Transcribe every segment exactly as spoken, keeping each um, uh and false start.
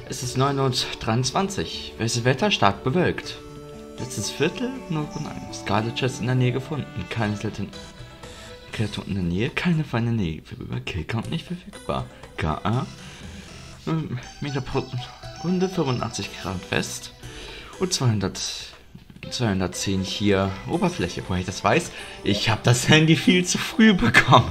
Es ist neun Uhr dreiundzwanzig. Welches Wetter? Stark bewölkt. Letztes Viertel? null Komma eins. Scarlet Chest in der Nähe gefunden. Keine seltene Kreatur in der Nähe. Keine feine Nähe. Über Killcount nicht verfügbar. K A. Meter pro Runde. fünfundachtzig Grad West. Und zweihundert, zweihundertzehn hier Oberfläche. Woher ich das weiß? Ich habe das Handy viel zu früh bekommen.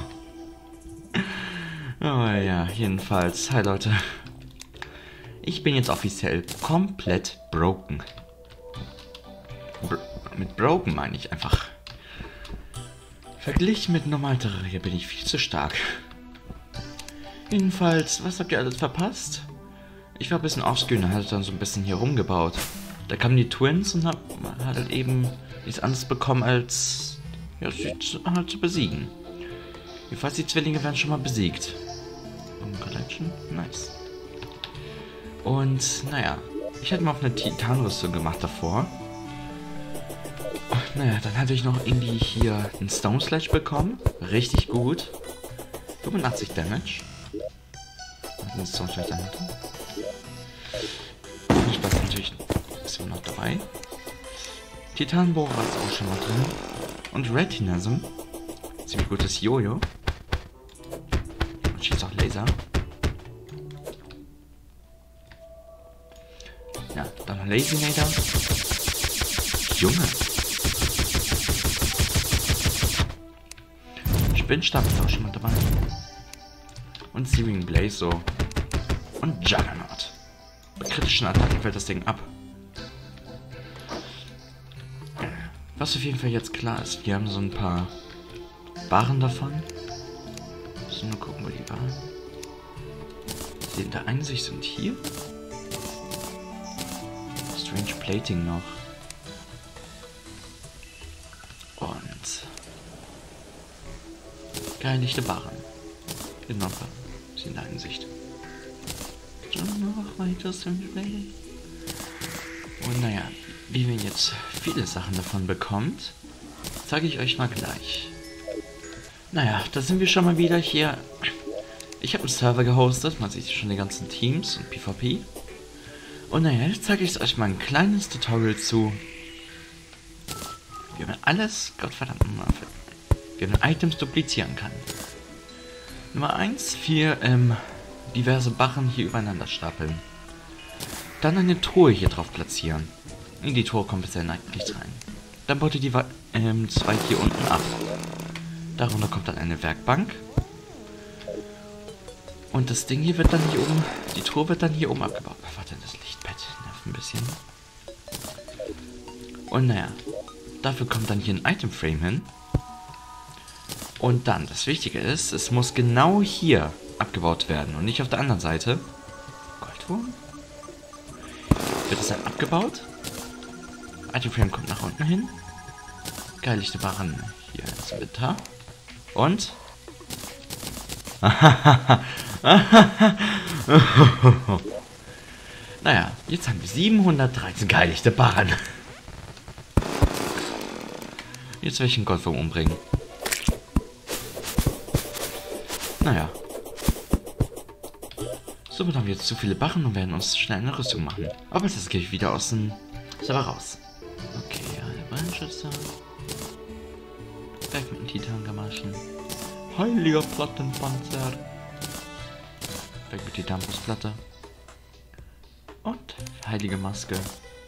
Aber ja, jedenfalls. Hi Leute. Ich bin jetzt offiziell komplett broken. Bro mit broken meine ich einfach. Verglichen mit normal Terraria bin ich viel zu stark. Jedenfalls, was habt ihr alles verpasst? Ich war ein bisschen offscreen und hatte dann so ein bisschen hier rumgebaut. Da kamen die Twins und hab halt eben nichts anderes bekommen als ja, sie zu, halt zu besiegen. Jedenfalls die Zwillinge werden schon mal besiegt. Collection, nice. Und naja, ich hatte mal auf eine Titanrüstung gemacht davor. Naja, dann hatte ich noch irgendwie hier einen Stone Slash bekommen. Richtig gut. fünfundachtzig Damage. Ein Stone Slash dahinter. Spaß natürlich ist noch dabei. Titanbohrer ist auch schon mal drin. Und Retinism. Ziemlich gutes Jojo. Und schießt auch Laser. Ja, dann noch Lazinator. Junge. Spinnstab ist auch schon mal dabei. Und Searing Blaze so. Und Juggernaut. Bei kritischen Attacken fällt das Ding ab. Was auf jeden Fall jetzt klar ist, wir haben so ein paar Barren davon. Ich muss nur gucken, wo die waren. Die in der Einsicht sind hier. Strange Plating noch. Und geheiligte Barren. Genau, sind in der Einsicht. Noch weiter Strange Plating. Und naja, wie man jetzt viele Sachen davon bekommt, zeige ich euch mal gleich. Naja, da sind wir schon mal wieder hier. Ich habe einen Server gehostet, man sieht schon die ganzen Teams und PvP. Und naja, jetzt zeige ich euch mal ein kleines Tutorial zu, wie man alles, Gottverdammt, wie man Items duplizieren kann. Nummer eins, vier ähm, diverse Barren hier übereinander stapeln. Dann eine Truhe hier drauf platzieren. In die Truhe kommt bisher nichts rein. Dann baut ihr die ähm, zwei hier unten ab. Darunter kommt dann eine Werkbank. Und das Ding hier wird dann hier oben, die Truhe wird dann hier oben abgebaut. Ach, warte, das Lichtbett nervt ein bisschen. Und naja, dafür kommt dann hier ein Item Frame hin. Und dann, das Wichtige ist, es muss genau hier abgebaut werden und nicht auf der anderen Seite. Goldwurm? Wird es dann abgebaut? Item Frame kommt nach unten hin. Geheiligte Barren hier ins Inventar. Und? Naja, jetzt haben wir siebenhundertdreizehn geheiligte Barren. Jetzt werde ich einen Goldwurm umbringen. Naja. Somit haben wir jetzt zu viele Barren und werden uns schnell eine Rüstung machen. Aber das gehe ich wieder aus dem Server raus. Okay, eine Beinschütze. Weg mit dem Titan-Gamaschen. Heiliger Plattenpanzer. Weg mit Titanbrustplatte. Und heilige Maske.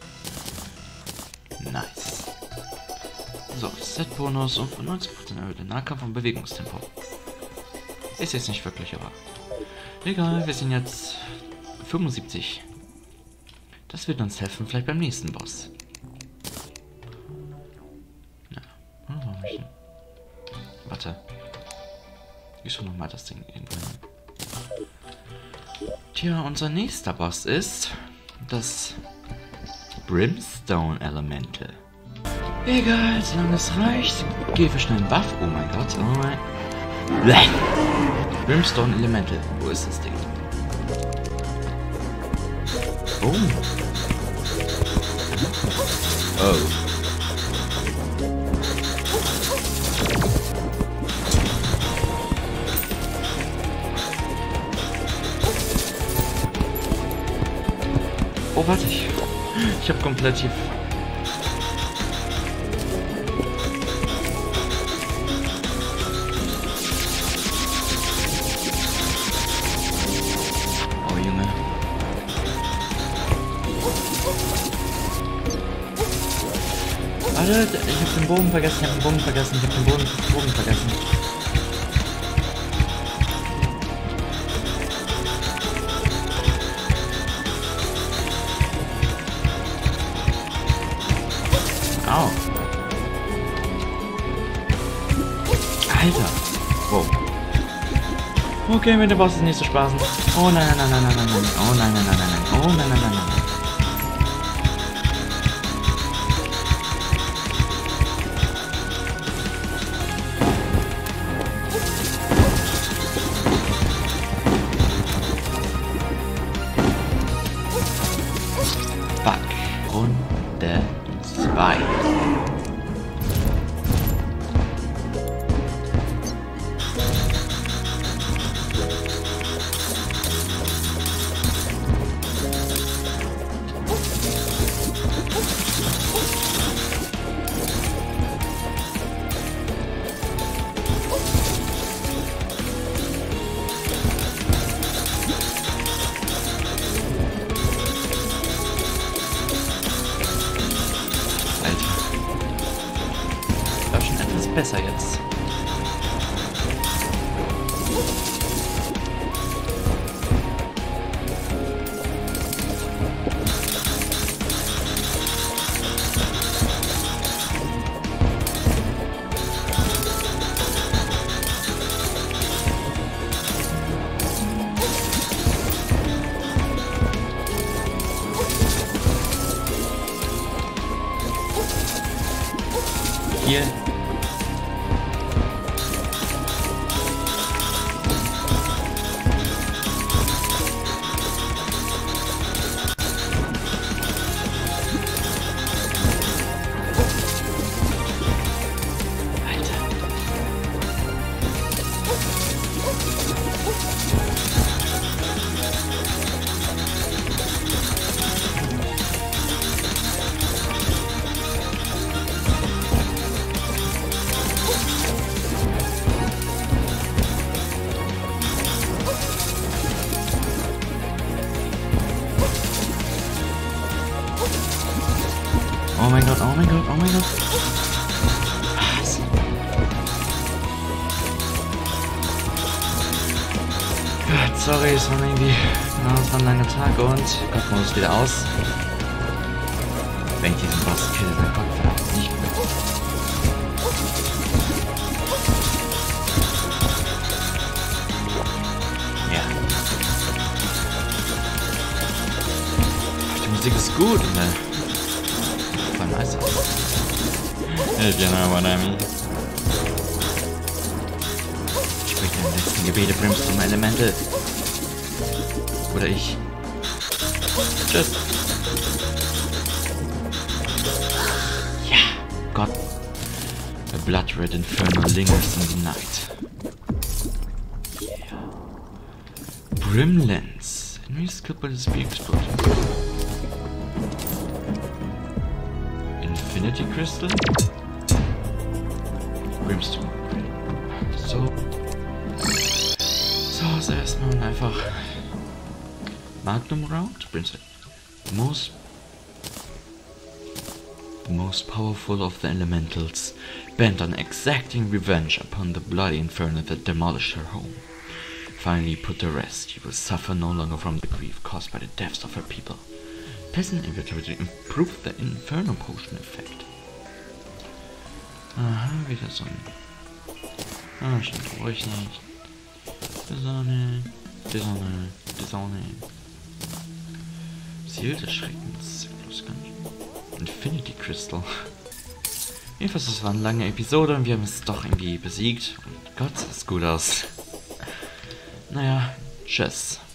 Nice. So, Set-Bonus und von neunzig Prozent erhöhte Nahkampf- und Bewegungstempo. Ist jetzt nicht wirklich, aber egal, wir sind jetzt fünfundsiebzig. Das wird uns helfen, vielleicht beim nächsten Boss. Ja. Warte. Ich schon nochmal das Ding irgendwo hin. Tja, unser nächster Boss ist das Brimstone Elemental. Egal, solange es reicht. Gehe für schnell einen Buff. Oh mein Gott, oh mein. Bleh. Brimstone Elemental. Wo ist das Ding? Oh. Oh. Oh, warte ich. Ich habe komplett hier... Oh, Junge. Warte, ich hab den Bogen vergessen, ich hab den Bogen vergessen, ich hab den Bogen, Bogen vergessen. Au. Alter. Wow. Okay, mit dem Boss ist nicht so spaßen. Oh nein, nein, nein, nein, nein, nein. Oh nein, nein, nein, nein, nein. Oh nein, nein, nein, nein. Fuck. Runde zwei. Besser jetzt. Hier. Oh mein Gott, oh mein Gott, oh mein Gott. Was? Gott, sorry, es war irgendwie... Genau, es war ein langer Tag und... Gott, muss wieder aus. Wenn ich diesen Boss kill, dann Gott, verdammt nicht mehr. Ja. Die Musik ist gut, ne? Nice. If you know what I mean. Sprich deine letzten Gebete, Brimstone Elemente. Oder ich. Tschüss. Ja, Gott. The blood red inferno lingers in the night. Yeah. Brimlands. Enemy skipped by the speed explosion. Infinity Crystal. Brimstone. So. So, also erstmal einfach Magnum Round. Brimstone. Most the most powerful of the elementals, bent on exacting revenge upon the bloody inferno that demolished her home. Finally put to rest, she will suffer no longer from the grief caused by the deaths of her people. Peasant inventory to improve the Inferno Potion effect. Aha, wieder so ein... Ah, stimmt, ruhig nicht. Die Sonne, die Sonne, die Sonne. Ziel des Schreckens. Infinity Crystal. Jedenfalls, das war eine lange Episode und wir haben es doch irgendwie besiegt. Und Gott, sieht es gut aus. Naja, tschüss.